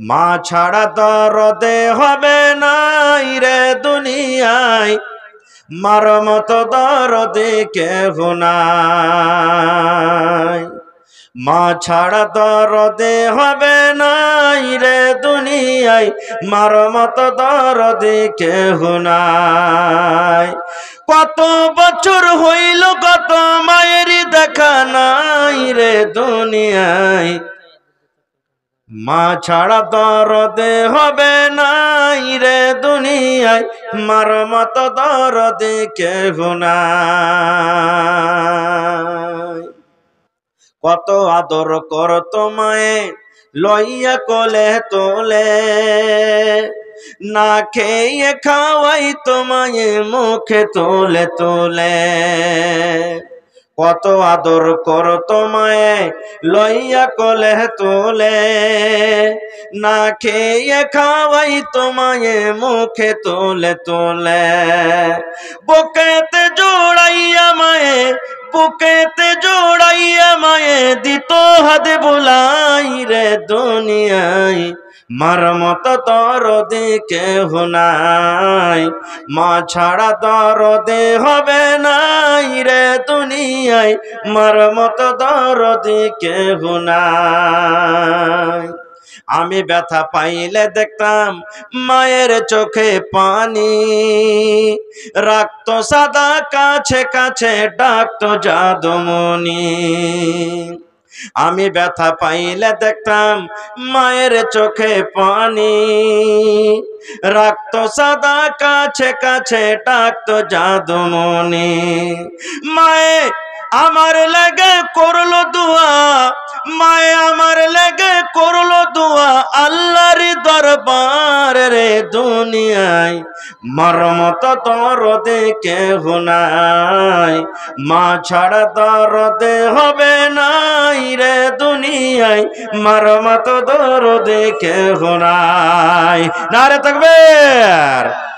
মা ছাড়া দরদে হবে নাই রে দুনিয়ায়, মার মতো দরদে কেহ নাই। মা ছাড়া দরদে হবে নাই রে দুনিয়ায়, মার মতো দরদে কেহ নাই। কত বছর হইল কত মায়েরই দেখা নাই রে দুনিয়ায়, মা ছাড়া দরদে হবে নাই রে দুনিয়ায়, মার মতো দরদে কেহ নাই। কত আদর করত মায়ে লইয়া কোলে তোলে, না খেয়ে খাওয়াই তোমায় মুখে তোলে তোলে। কত আদর করত মায়ে লইয়া কোলে তোলে, না খেয়ে খাওয়াই তোমায় মুখে তোলে তোলে। বুকেতে জোড়াইয়া মায়ে, বুকেতে জোড়াইয়া মায়ে দিত হাত বুলাই রে দুনিয়ায়, মার মতো দরদে কেহ নাই। মা ছাড়া দরদে হবে নাই রে দুনিয়ায়, মার মতো দরদে কেহ নাই। আমি ব্যথা পাইলে দেখতাম মায়ের চোখে পানি, রাখতো সাদা কাছে কাছে ডাকতো জাদুমণি। আমি ব্যথা পাইলে দেখতাম মায়ের চোখে পানি, রাখতো সাদা কাছে কাছে ডাকতো জাদুমণি। মায়ে আমার লেগে করলো দুয়া, মায়ে আমার লেগে করলো দুয়া আল্লাহর দরবার রে দুনিয়ায়, মার মতো দরদে কেহ নাই। মা ছাড়া দরদে হবে নাই রে দুনিয়ায়, মার মতো দরদে কেহ নাই। নারে তাকবীর।